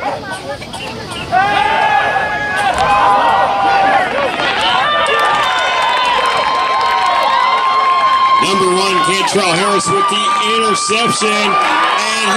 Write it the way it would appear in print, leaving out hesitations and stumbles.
Number 1, Cantrell Harris with the interception, and